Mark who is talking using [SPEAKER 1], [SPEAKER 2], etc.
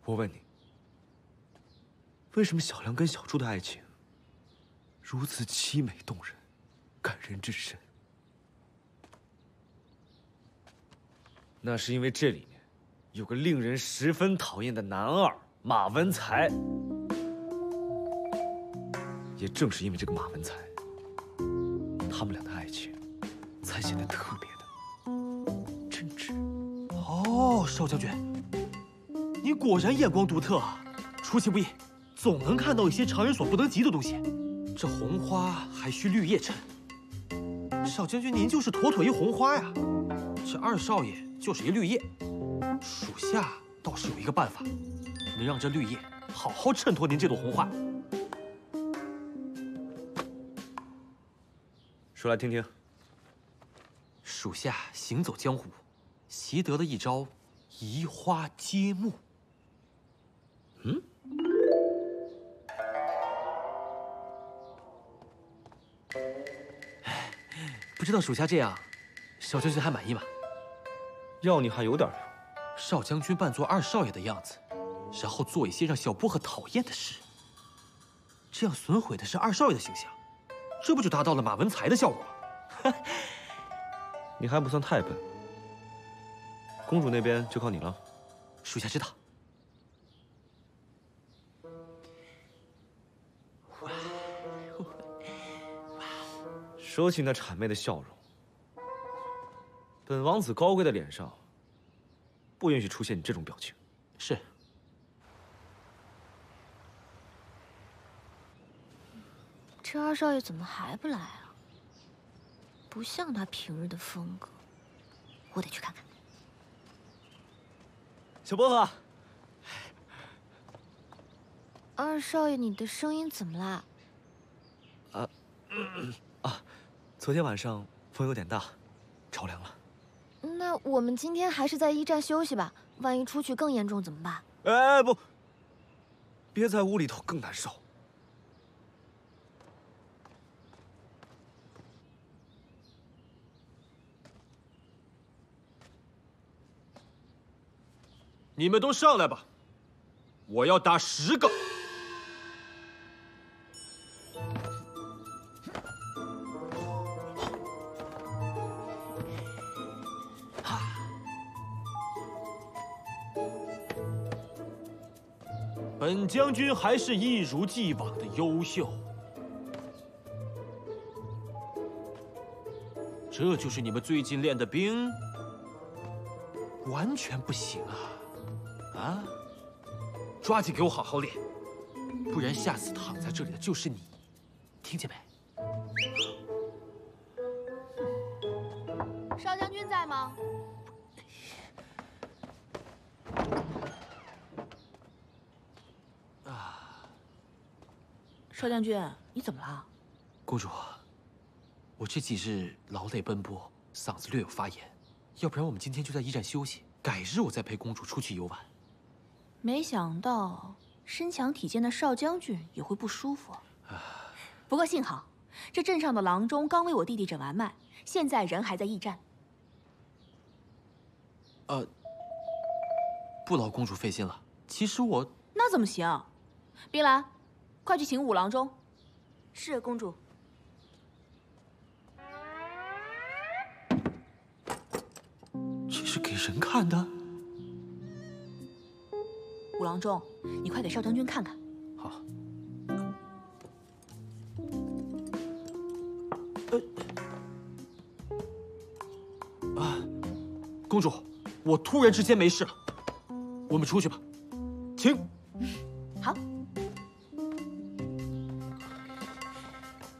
[SPEAKER 1] 我问你，为什么小亮跟小猪的爱情如此凄美动人、感人至深？那是因为这里面有个令人十分讨厌的男二马文才。也正是因为这个马文才，他们俩的爱情才显得特别的真挚。
[SPEAKER 2] 哦，邵将军，你果然眼光独特啊！出其不意，总能看到一些常人所不能及的东西。这红花还需绿叶衬，邵将军您就是妥妥一红花呀！这二少爷就是一绿叶，属下倒是有一个办法，能让这绿叶好好衬托您这朵红花。
[SPEAKER 1] 说来听听。
[SPEAKER 2] 属下行走江湖，习得了一招移花接木。
[SPEAKER 1] 嗯？
[SPEAKER 2] 不知道属下这样，邵将军还满意吗？
[SPEAKER 1] 要你还有点用。
[SPEAKER 2] 邵将军扮作二少爷的样子，然后做一些让小薄荷讨厌的事，这样损毁的是二少爷的形象，这不就达到了马文才的效果吗？
[SPEAKER 1] 你还不算太笨。公主那边就靠你了。
[SPEAKER 2] 属下知道。
[SPEAKER 1] 说起那谄媚的笑容，本王子高贵的脸上，不允许出现你这种表情。
[SPEAKER 2] 是。
[SPEAKER 3] 这二少爷怎么还不来啊？不像他平日的风格，我得去看看。
[SPEAKER 1] 小薄荷，
[SPEAKER 3] 二少爷，你的声音怎么啦？
[SPEAKER 1] 昨天晚上风有点大，着凉了。
[SPEAKER 3] 那我们今天还是在驿站休息吧，万一出去更严重怎么办？
[SPEAKER 1] 哎，不，憋在屋里头更难受。
[SPEAKER 2] 你们都上来吧，我要打10个。本将军还是一如既往的优秀，这就是你们最近练的兵？完全不行啊！啊！抓紧给我好好练，不然下次躺在这里的就是你，听见没？
[SPEAKER 3] 邵将军在吗？
[SPEAKER 4] 邵将军，你怎么了？
[SPEAKER 2] 公主，我这几日劳累奔波，嗓子略有发炎，要不然我们今天就在驿站休息，改日我再陪公主出去游玩。
[SPEAKER 4] 没想到身强体健的邵将军也会不舒服。不过幸好，这镇上的郎中刚为我弟弟诊完脉，现在人还在驿站。
[SPEAKER 2] 不劳公主费心了。其实我……
[SPEAKER 4] 那怎么行？冰兰，快去请五郎中。
[SPEAKER 3] 是公主。
[SPEAKER 2] 这是给人看的。
[SPEAKER 4] 五郎中，你快给邵将军看看。
[SPEAKER 2] 好。公主，我突然之间没事了，我们出去吧，请。
[SPEAKER 4] 好。